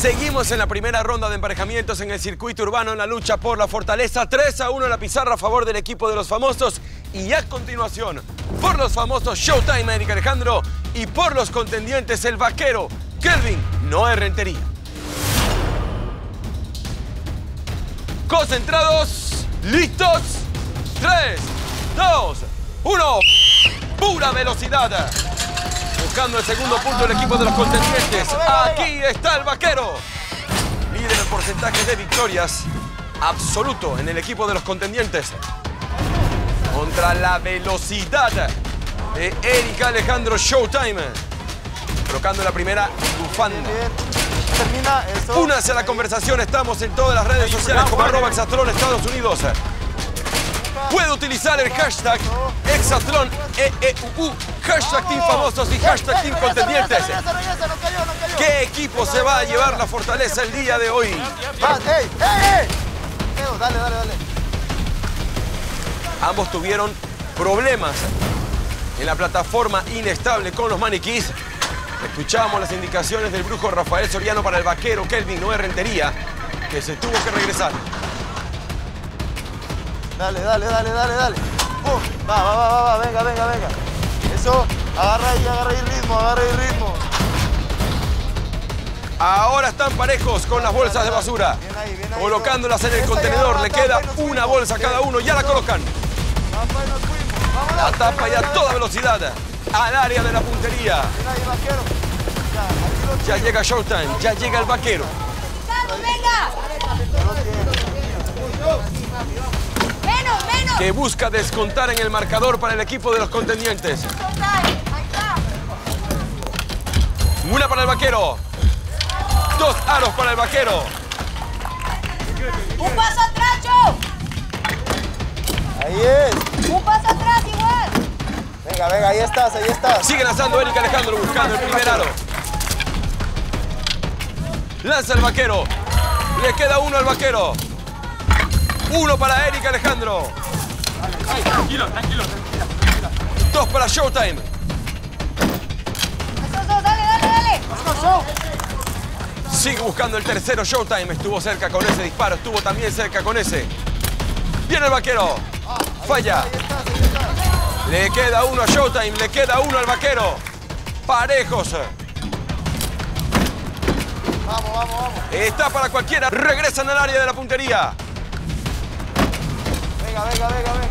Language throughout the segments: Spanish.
Seguimos en la primera ronda de emparejamientos en el circuito urbano en la lucha por la fortaleza. 3-1 en la pizarra a favor del equipo de los famosos. Y a continuación, por los famosos Showtime, Eric Alejandro, y por los contendientes, el vaquero Kelvin Noé Rentería. Concentrados, listos, 3, 2, 1. Pura velocidad. Buscando el segundo punto del equipo de los contendientes. Aquí está el vaquero. Líder en porcentaje de victorias absoluto en el equipo de los contendientes. Contra la velocidad de Eric Alejandro Showtime. Colocando la primera bufanda. Únase a la conversación. Estamos en todas las redes sociales como @Exatlón Estados Unidos. Puede utilizar el hashtag Exatlón EEUU, hashtag Team Famosos y hashtag Team Contendientes. ¿Qué equipo se va a llevar la fortaleza el día de hoy? Dale. Ambos tuvieron problemas en la plataforma inestable con los maniquís. Escuchamos las indicaciones del brujo Rafael Soriano para el vaquero Kelvin Noé Rentería, que se tuvo que regresar. Dale. Va, venga. Eso, agarra ahí ritmo. Ahora están parejos con las bolsas de basura. Bien ahí. Colocándolas en el contenedor. Le queda una bolsa a cada uno. Ya la colocan. La tapa ya a toda velocidad al área de la puntería. Ya llega Showtime, ya llega el vaquero. Menos. Que busca descontar en el marcador para el equipo de los contendientes. Una para el vaquero. 2 aros para el vaquero. Un paso atrás, Joe. Ahí es. Un paso atrás igual. Venga, ahí estás. Sigue lanzando Eric Alejandro buscando el primer aro. Lanza el vaquero. Le queda uno al vaquero. Uno para Eric Alejandro. Tranquilo. 2 para Showtime. Esos dos, dale. Sigue buscando el tercero Showtime. Estuvo cerca con ese disparo. Estuvo también cerca con ese. Viene el vaquero. Falla. Le queda uno a Showtime. Le queda uno al vaquero. Parejos. Vamos. Está para cualquiera. Regresan al área de la puntería. Venga.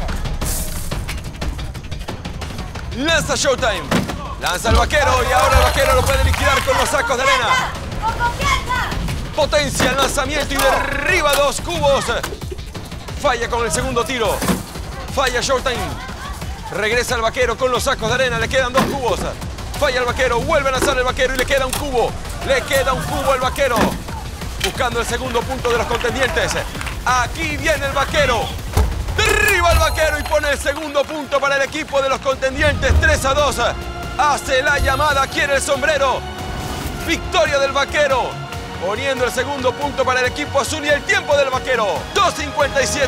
Lanza Showtime. Lanza el vaquero y ahora el vaquero lo puede liquidar con los sacos de arena. ¡Con confianza! Potencia el lanzamiento y derriba 2 cubos. Falla con el segundo tiro. Falla Showtime. Regresa el vaquero con los sacos de arena. Le quedan 2 cubos. Falla el vaquero. Vuelve a lanzar el vaquero y le queda un cubo. Le queda un cubo al vaquero. Buscando el segundo punto de los contendientes. Aquí viene el vaquero. Derriba el vaquero y pone el segundo punto para el equipo de los contendientes. 3-2. Hace la llamada. Quiere el sombrero. Victoria del vaquero. Poniendo el segundo punto para el equipo azul y el tiempo del vaquero. 2:57.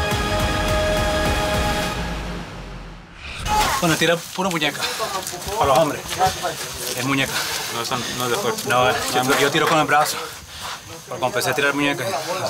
Bueno, tira puro muñeca. Para los hombres. Es muñeca. No es de fuerza. No, yo tiro con el brazo. Porque empecé a tirar muñeca.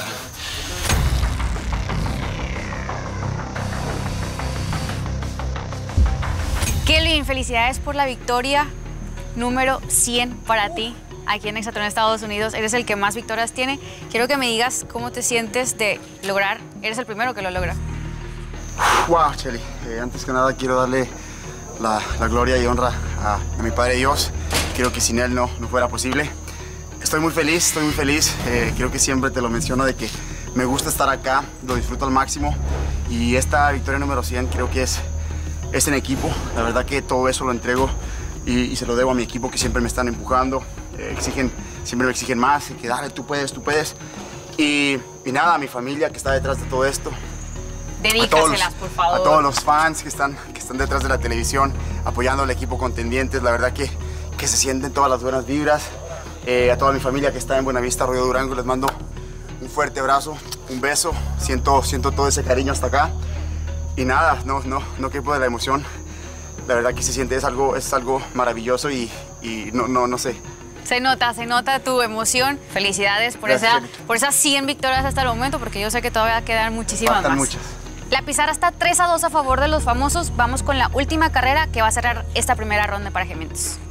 Kelvin, felicidades por la victoria número 100 para ti aquí en Exatlón Estados Unidos. Eres el que más victorias tiene. Quiero que me digas cómo te sientes de lograr. Eres el primero que lo logra. Wow, Chely. Antes que nada quiero darle la gloria y honra a mi Padre Dios. Creo que sin Él no fuera posible. Estoy muy feliz. Creo que siempre te lo menciono de que me gusta estar acá, lo disfruto al máximo. Y esta victoria número 100 creo que es en equipo. La verdad que todo eso lo entrego y se lo debo a mi equipo que siempre me están empujando. Siempre me exigen más, que dale, tú puedes. Y nada, a mi familia que está detrás de todo esto. Dedícaselas, por favor. A todos los fans que están detrás de la televisión, apoyando al equipo contendientes. La verdad que se sienten todas las buenas vibras. A toda mi familia que está en Buenavista, Arroyo Durango, les mando un fuerte abrazo, un beso. Siento todo ese cariño hasta acá. Y nada, no quepo de la emoción. La verdad que se siente, es algo maravilloso y no sé. Se nota tu emoción. Felicidades por, Gracias, por esas 100 victorias hasta el momento, porque yo sé que todavía quedan muchísimas Faltan más. muchas. La pizarra está 3-2 a favor de los famosos. Vamos con la última carrera que va a cerrar esta primera ronda de emparejamientos.